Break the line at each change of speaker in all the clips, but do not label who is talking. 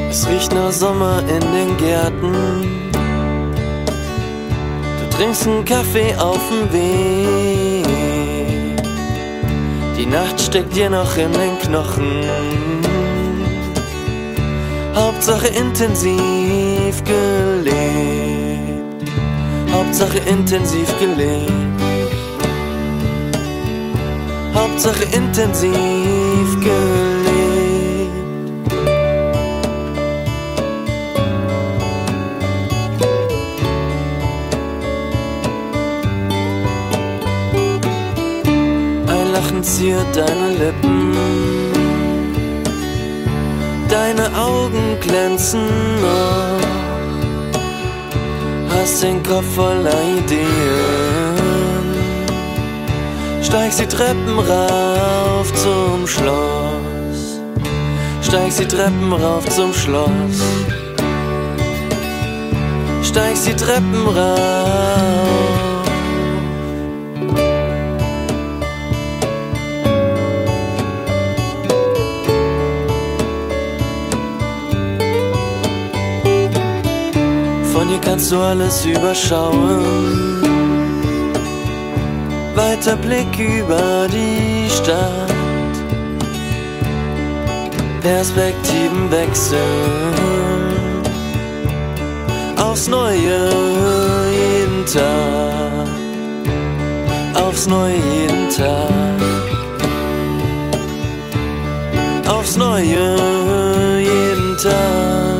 Es riecht nach Sommer in den Gärten. Du trinkst einen Kaffee auf dem Weg. Die Nacht steckt dir noch in den Knochen. Hauptsache intensiv gelebt. Hauptsache intensiv gelebt. Hauptsache intensiv gelebt. Ein Lachen ziert deine Lippen, deine Augen glänzen noch, hast den Kopf voller Ideen, steigst die Treppen rauf zum Schloss, steigst die Treppen rauf zum Schloss, steigst die Treppen rauf. Von hier kannst du alles überschauen. Weiter Blick über die Stadt. Perspektiven wechseln. Aufs Neue jeden Tag. Aufs Neue jeden Tag. Aufs Neue jeden Tag.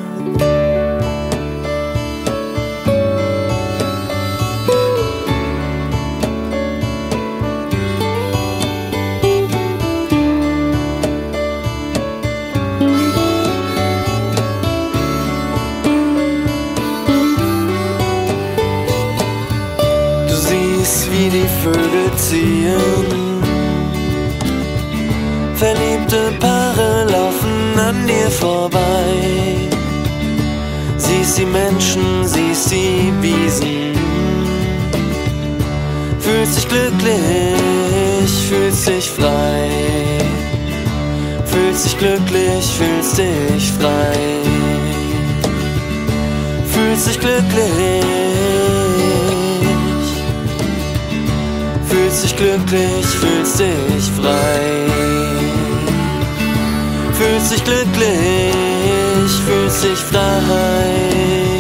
Wie die Vögel ziehen, verliebte Paare laufen an dir vorbei. Siehst die Menschen, siehst die Wiesen, fühlst dich glücklich, fühlst dich frei. Fühlst dich glücklich, fühlst dich frei. Fühlst dich glücklich, fühlst dich glücklich, fühlst dich frei. Fühlst dich glücklich, fühlst dich frei.